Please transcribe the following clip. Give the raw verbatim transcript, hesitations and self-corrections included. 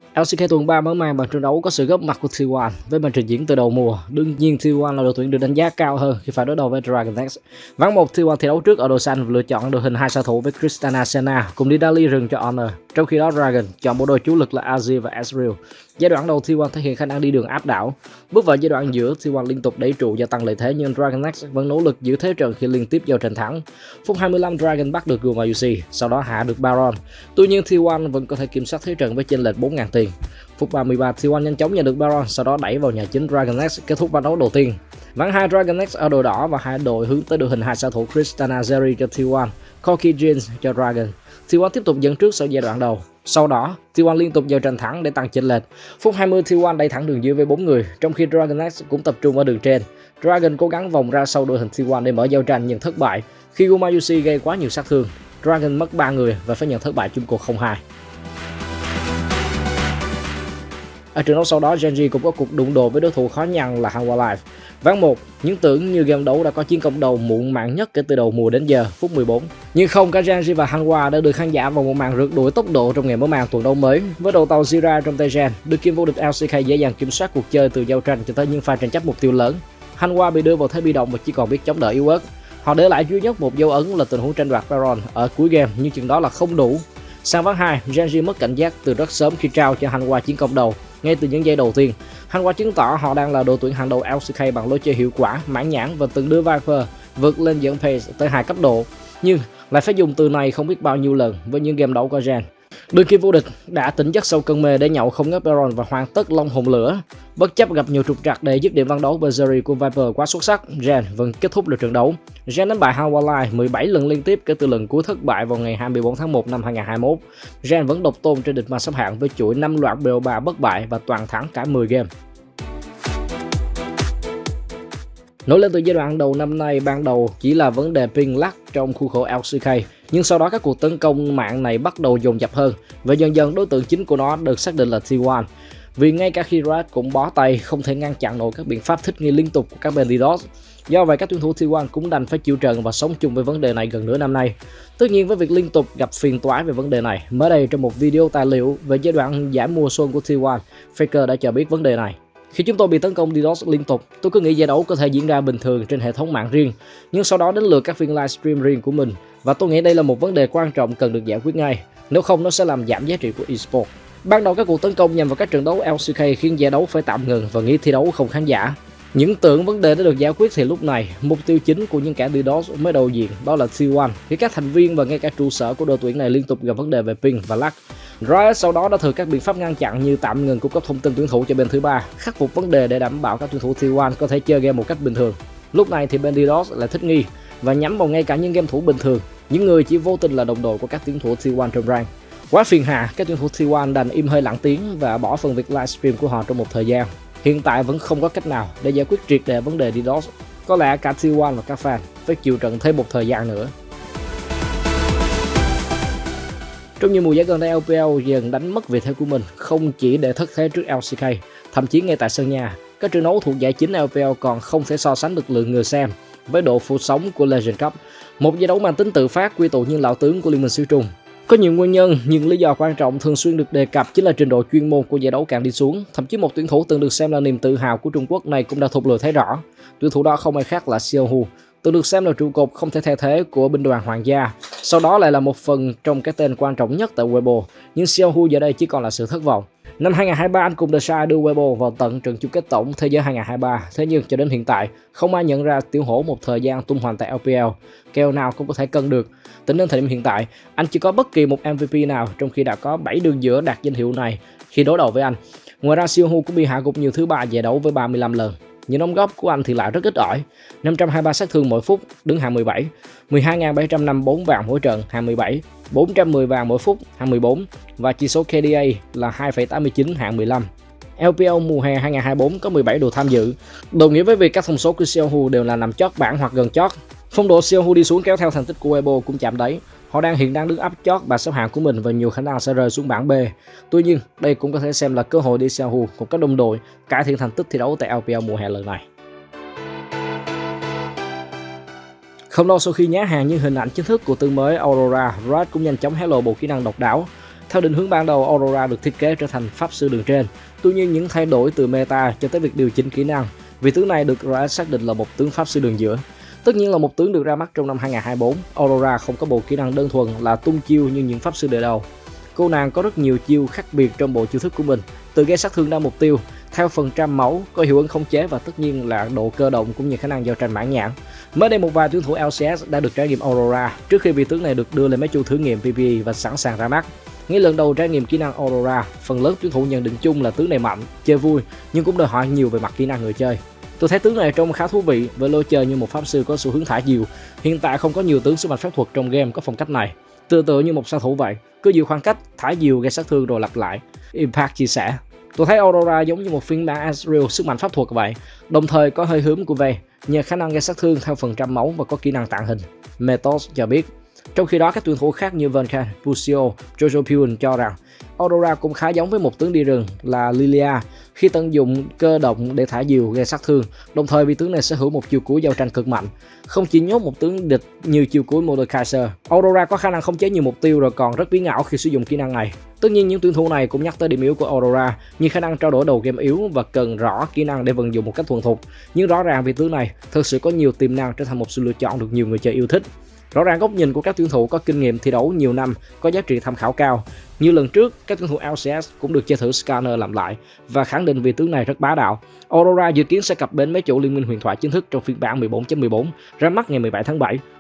lờ xê ca tuần ba mở màn bằng trận đấu có sự góp mặt của T một với màn trình diễn từ đầu mùa. Đương nhiên T một là đội tuyển được đánh giá cao hơn khi phải đối đầu với Dragon X. Ván một T một thi đấu trước ở đội xanh và lựa chọn đội hình hai xạ thủ với Tristana Senna cùng Nidalee rừng cho Honor. Trong khi đó Dragon chọn bộ đôi chủ lực là Azir và Ezreal. Giai đoạn đầu T một thể hiện khả năng đi đường áp đảo. Bước vào giai đoạn giữa T một liên tục đẩy trụ gia tăng lợi thế, nhưng Dragon X vẫn nỗ lực giữ thế trận khi liên tiếp giao tranh thắng. Phút hai mươi lăm Dragon bắt được Gumayusi, sau đó hạ được Baron. Tuy nhiên T một vẫn có thể kiểm soát thế trận với chênh lệch bốn nghìn tiền. Phút ba mươi ba T một nhanh chóng nhận được Baron, sau đó đẩy vào nhà chính Dragon X, kết thúc ván đấu đầu tiên. Ván hai Dragon X ở đội đỏ và hai đội hướng tới đội hình hai xạ thủ Tristana Zeri cho T một, Corki Jhin cho Dragon. T một tiếp tục dẫn trước sau giai đoạn đầu. Sau đó, T một liên tục giao tranh thắng để tăng chênh lệch. Phút hai mươi T một đẩy thẳng đường dưới với bốn người, trong khi Dragon X cũng tập trung ở đường trên. Dragon cố gắng vòng ra sau đội hình T một để mở giao tranh nhưng thất bại khi Gumayusi gây quá nhiều sát thương. Dragon mất ba người và phải nhận thất bại chung cuộc không hai. Ở trận đấu sau đó, Gen G cũng có cuộc đụng độ với đối thủ khó nhằn là Hanwha Life. Ván một, những tưởng như game đấu đã có chiến công đầu muộn màng nhất kể từ đầu mùa đến giờ, phút mười bốn. Nhưng không, cả Gen G và Hanwha đã được khán giả vào một màn rượt đuổi tốc độ trong ngày mở màn tuần đấu mới. Với đầu tàu Zyra trong tay Gen, đương kim vô địch lờ xê ca dễ dàng kiểm soát cuộc chơi từ giao tranh cho tới những pha tranh chấp mục tiêu lớn. Hanwha bị đưa vào thế bị động và chỉ còn biết chống đỡ yếu ớt. Họ để lại duy nhất một dấu ấn là tình huống tranh đoạt Baron ở cuối game, nhưng chừng đó là không đủ. Sang ván hai, Gen G mất cảnh giác từ rất sớm khi trao cho Hanwha chiến công đầu. Ngay từ những giây đầu tiên, Hanwha chứng tỏ họ đang là đội tuyển hàng đầu lờ xê ca bằng lối chơi hiệu quả, mãn nhãn và từng đưa Viper vượt lên dẫn pace tới hai cấp độ. Nhưng lại phải dùng từ này không biết bao nhiêu lần với những game đấu của Gen. Đương kim vô địch đã tỉnh giấc sau cơn mê để nhậu không ngớt Baron và hoàn tất long hồn lửa. Bất chấp gặp nhiều trục trặc để dứt điểm ván đấu, Bergery của Viper quá xuất sắc, Gen vẫn kết thúc được trận đấu. Gen đánh bại Hanwha Life mười bảy lần liên tiếp kể từ lần cuối thất bại vào ngày hai mươi tư tháng một năm hai nghìn không trăm hai mươi mốt. Gen vẫn độc tôn trên địch bảng xếp hạng với chuỗi năm loạt bê o ba bất bại và toàn thắng cả mười game. Nổi lên từ giai đoạn đầu năm nay, ban đầu chỉ là vấn đề ping lag trong khuôn khổ lờ xê ca, nhưng sau đó các cuộc tấn công mạng này bắt đầu dồn dập hơn và dần dần đối tượng chính của nó được xác định là T một. Vì ngay cả khi Riot cũng bó tay không thể ngăn chặn nổi các biện pháp thích nghi liên tục của các bên DDoS. Do vậy các tuyển thủ T một cũng đành phải chịu trận và sống chung với vấn đề này gần nửa năm nay. Tất nhiên với việc liên tục gặp phiền toái về vấn đề này, mới đây trong một video tài liệu về giai đoạn giải mùa xuân của T một, Faker đã cho biết vấn đề này. Khi chúng tôi bị tấn công DDoS liên tục, tôi cứ nghĩ giải đấu có thể diễn ra bình thường trên hệ thống mạng riêng, nhưng sau đó đến lượt các phiên livestream riêng của mình, và tôi nghĩ đây là một vấn đề quan trọng cần được giải quyết ngay, nếu không nó sẽ làm giảm giá trị của eSports. Ban đầu các cuộc tấn công nhằm vào các trận đấu lờ xê ca khiến giải đấu phải tạm ngừng và nghỉ thi đấu không khán giả. Những tưởng vấn đề đã được giải quyết thì lúc này, mục tiêu chính của những kẻ DDoS mới đầu diện đó là T một, khi các thành viên và ngay cả trụ sở của đội tuyển này liên tục gặp vấn đề về ping và lag. Riot sau đó đã thử các biện pháp ngăn chặn như tạm ngừng cung cấp thông tin tuyển thủ cho bên thứ ba, khắc phục vấn đề để đảm bảo các tuyển thủ T một có thể chơi game một cách bình thường. Lúc này thì bên DDoS lại thích nghi và nhắm vào ngay cả những game thủ bình thường, những người chỉ vô tình là đồng đội của các tuyển thủ T một trong rank. Quá phiền hà, các tuyển thủ T một đành im hơi lặng tiếng và bỏ phần việc livestream của họ trong một thời gian. Hiện tại vẫn không có cách nào để giải quyết triệt để vấn đề DDoS. Có lẽ cả T một và các fan phải chịu trận thêm một thời gian nữa. Trong nhiều mùa giải gần đây, lờ pê lờ dần đánh mất vị thế của mình, không chỉ để thất thế trước lờ xê ca, thậm chí ngay tại sân nhà, các trận đấu thuộc giải chính lờ pê lờ còn không thể so sánh được lượng người xem với độ phủ sóng của Legend Cup, một giải đấu mang tính tự phát quy tụ những lão tướng của Liên minh xứ Trung. Có nhiều nguyên nhân, nhưng lý do quan trọng thường xuyên được đề cập chính là trình độ chuyên môn của giải đấu càng đi xuống. Thậm chí một tuyển thủ từng được xem là niềm tự hào của Trung Quốc này cũng đã thụt lùi thấy rõ. Tuyển thủ đó không ai khác là Xiaohu, từng được xem là trụ cột không thể thay thế của binh đoàn hoàng gia, sau đó lại là một phần trong cái tên quan trọng nhất tại Weibo, nhưng Xiaohu giờ đây chỉ còn là sự thất vọng. Năm hai nghìn không trăm hai mươi ba, anh cùng The Shire đưa Weibo vào tận trận chung kết tổng thế giới hai nghìn không trăm hai mươi ba, thế nhưng cho đến hiện tại, không ai nhận ra Tiểu Hổ một thời gian tung hoành tại lờ pê lờ, kèo nào cũng có thể cân được. Tính đến thời điểm hiện tại, anh chưa có bất kỳ một em vê pê nào, trong khi đã có bảy đường giữa đạt danh hiệu này khi đối đầu với anh. Ngoài ra, Xiaohu cũng bị hạ gục nhiều thứ ba giải đấu với ba mươi lăm lần. Những đóng góp của anh thì lại rất ít ỏi, năm trăm hai mươi ba sát thương mỗi phút, đứng hạng mười bảy, mười hai nghìn bảy trăm năm mươi tư vàng mỗi trận, hạng mười bảy, bốn trăm mười vàng mỗi phút, hạng mười bốn, và chỉ số ca đê a là hai phẩy tám mươi chín, hạng mười lăm. lờ pê lờ mùa hè hai nghìn không trăm hai mươi tư có mười bảy đội tham dự, đồng nghĩa với việc các thông số của Xiaohu đều là nằm chót bảng hoặc gần chót. Phong độ Xiaohu đi xuống kéo theo thành tích của Weibo cũng chạm đáy. Họ đang hiện đang đứng áp chót bảng xếp hạng của mình và nhiều khả năng sẽ rơi xuống bảng B. Tuy nhiên, đây cũng có thể xem là cơ hội để Xiaohu cùng các đồng đội cải thiện thành tích thi đấu tại lờ pê lờ mùa hè lần này. Không lâu sau khi nhá hàng những hình ảnh chính thức của tướng mới Aurora, Riot cũng nhanh chóng hé lộ bộ kỹ năng độc đáo. Theo định hướng ban đầu, Aurora được thiết kế trở thành pháp sư đường trên. Tuy nhiên những thay đổi từ meta cho tới việc điều chỉnh kỹ năng, vị tướng này được Riot xác định là một tướng pháp sư đường giữa. Tất nhiên là một tướng được ra mắt trong năm hai nghìn không trăm hai mươi tư, Aurora không có bộ kỹ năng đơn thuần là tung chiêu như những pháp sư đời đầu. Cô nàng có rất nhiều chiêu khác biệt trong bộ chiêu thức của mình, từ gây sát thương đa mục tiêu, theo phần trăm máu, có hiệu ứng khống chế và tất nhiên là độ cơ động cũng như khả năng giao tranh mãn nhãn. Mới đây một vài tuyển thủ lờ xê ét đã được trải nghiệm Aurora trước khi vị tướng này được đưa lên máy chủ thử nghiệm pê vê e và sẵn sàng ra mắt. Ngay lần đầu trải nghiệm kỹ năng Aurora, phần lớn tuyển thủ nhận định chung là tướng này mạnh, chơi vui nhưng cũng đòi hỏi nhiều về mặt kỹ năng người chơi. Tôi thấy tướng này trông khá thú vị với lối chơi như một pháp sư có xu hướng thả diều. Hiện tại không có nhiều tướng sức mạnh phép thuật trong game có phong cách này, tương tự như một sát thủ vậy, cứ giữ khoảng cách, thả diều gây sát thương rồi lặp lại. Impact chia sẻ: tôi thấy Aurora giống như một phiên bản Ezreal sức mạnh pháp thuật vậy, đồng thời có hơi hướng của V nhờ khả năng gây sát thương theo phần trăm máu và có kỹ năng tàng hình. Metos cho biết. Trong khi đó, các tuyển thủ khác như Vulcan, Lucio, Jojo Pune cho rằng Aurora cũng khá giống với một tướng đi rừng là Lilia khi tận dụng cơ động để thả diều gây sát thương, đồng thời vì tướng này sở hữu một chiêu cuối giao tranh cực mạnh, không chỉ nhốt một tướng địch như chiêu cuối Mordekaiser. Aurora có khả năng khống chế nhiều mục tiêu rồi còn rất biến ảo khi sử dụng kỹ năng này. Tất nhiên những tuyển thủ này cũng nhắc tới điểm yếu của Aurora như khả năng trao đổi đầu game yếu và cần rõ kỹ năng để vận dụng một cách thuần thục. Nhưng rõ ràng vì tướng này thực sự có nhiều tiềm năng trở thành một sự lựa chọn được nhiều người chơi yêu thích. Rõ ràng góc nhìn của các tuyển thủ có kinh nghiệm thi đấu nhiều năm có giá trị tham khảo cao. Như lần trước, các tuyển thủ lờ xê ét cũng được chơi thử Scanner làm lại và khẳng định vì tướng này rất bá đạo. Aurora dự kiến sẽ cập bến máy chủ Liên minh huyền thoại chính thức trong phiên bản mười bốn chấm mười bốn ra mắt ngày mười bảy tháng bảy.